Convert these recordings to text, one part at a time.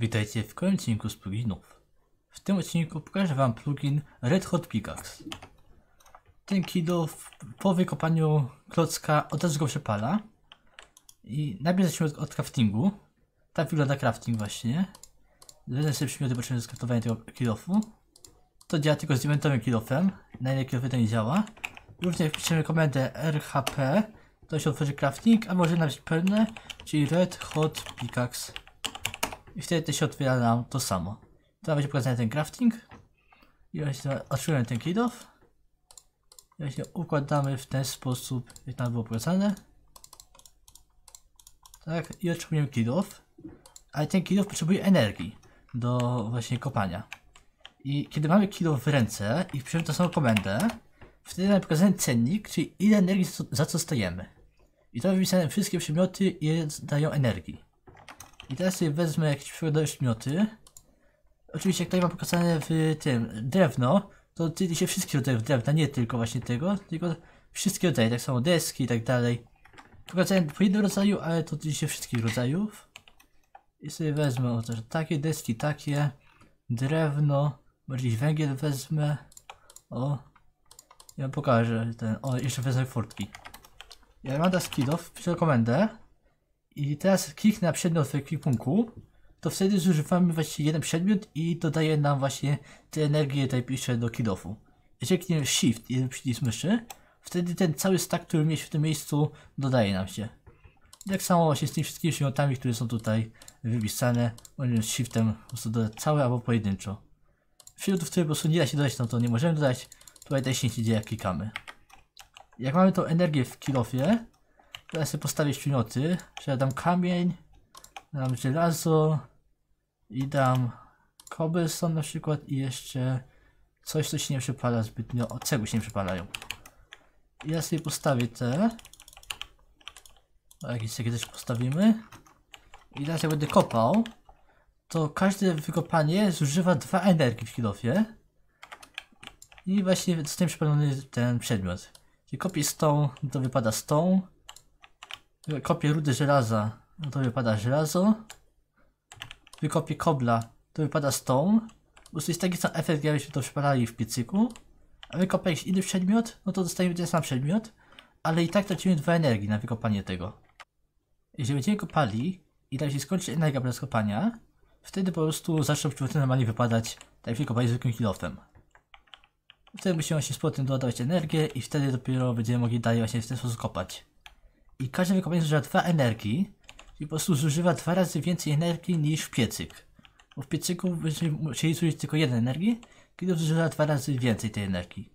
Witajcie w kolejnym odcinku z pluginów. W tym odcinku pokażę wam plugin Red Hot Pickaxe. Ten kilo po wykopaniu klocka od razu go przepala. I najpierw zacznijmy od craftingu. Tak wygląda crafting właśnie. Wezmę sobie przymioty potrzebne do skraftowania tego kilofu. To działa tylko z diamentowym kilofem. Na inne kilofy to nie działa. Również wpiszemy komendę RHP. To się otworzy crafting, a może napisać pełne, czyli Red Hot Pickaxe. I wtedy to się otwiera nam to samo. Teraz będzie pokazany ten crafting. I właśnie otrzymujemy ten kilof. I właśnie układamy w ten sposób, jak nam było pokazane. Tak, i otrzymujemy kilof. Ale ten kilof potrzebuje energii do właśnie kopania. I kiedy mamy kilof w ręce i wpiszemy tą samą komendę, wtedy mamy pokazany cennik, czyli ile energii za co dostajemy. I to wypisane wszystkie przedmioty, ile dają energii. I teraz sobie wezmę jakieś przykładowe przedmioty. Oczywiście jak tutaj mam pokazane w tym drewno, to tyczy się wszystkich rodzajów drewna, nie tylko właśnie tego, tylko wszystkie rodzaje, tak samo deski i tak dalej. Pokazałem po jednym rodzaju, ale to tyczy się wszystkich rodzajów. I sobie wezmę o to, że takie deski, takie, drewno, może jakiś węgiel wezmę. O, ja pokażę ten, o jeszcze wezmę furtki. Ja mam teraz kilof, wpiszę komendę. I teraz kliknę na przedmiot w ekwipunku, to wtedy zużywamy właśnie jeden przedmiot i dodaje nam właśnie tę energię, tutaj piszę do kilofu. Jeżeli klikniemy Shift, jeden przycisk myszy, wtedy ten cały stack, który mieliśmy w tym miejscu, dodaje nam się. I tak samo właśnie z tymi wszystkimi przedmiotami, które są tutaj wypisane, możemy z Shiftem po prostu dodać całe albo pojedynczo. Przedmiotów, które po prostu nie da się dodać, no to nie możemy dodać, tutaj też się nie dzieje jak klikamy. Jak mamy tą energię w kilofie, teraz sobie postawię przedmioty, że ja dam kamień, dam żelazo i dam cobblestone na przykład i jeszcze coś, co się nie przepala zbytnio, o cegły się nie przepalają. I ja sobie postawię te, jakieś takie też postawimy i teraz jak będę kopał, to każde wykopanie zużywa 2 energii w kilofie i właśnie z tym przepalony ten przedmiot. Jeśli kopię stone, to wypada stone. Wykopię rudę żelaza, no to wypada żelazo. Wykopię kobla, to wypada stone. Po prostu jest taki sam efekt, jakbyśmy to przepalali w piecyku. A wykopię jakiś inny przedmiot, no to dostajemy ten sam przedmiot, ale i tak tracimy 2 energii na wykopanie tego. Jeżeli będziemy kopali i tak się skończy energia bez kopania, wtedy po prostu zaczną przedmioty normalnie wypadać, tak jak wykopali zwykłym kilofem. Wtedy musimy właśnie z powrotem dodawać energię i wtedy dopiero będziemy mogli dalej właśnie w ten sposób kopać. I każde wykopanie zużywa 2 energii, i po prostu zużywa 2 razy więcej energii niż piecyk. Bo w piecyku będziemy musieli zużyć tylko 1 energii, kiedy zużywa 2 razy więcej tej energii.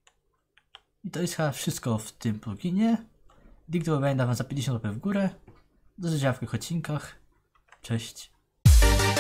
I to jest chyba wszystko w tym pluginie. Link do pobrania dam wam za 50 łapek w górę. Do zobaczenia w kolejnych odcinkach. Cześć.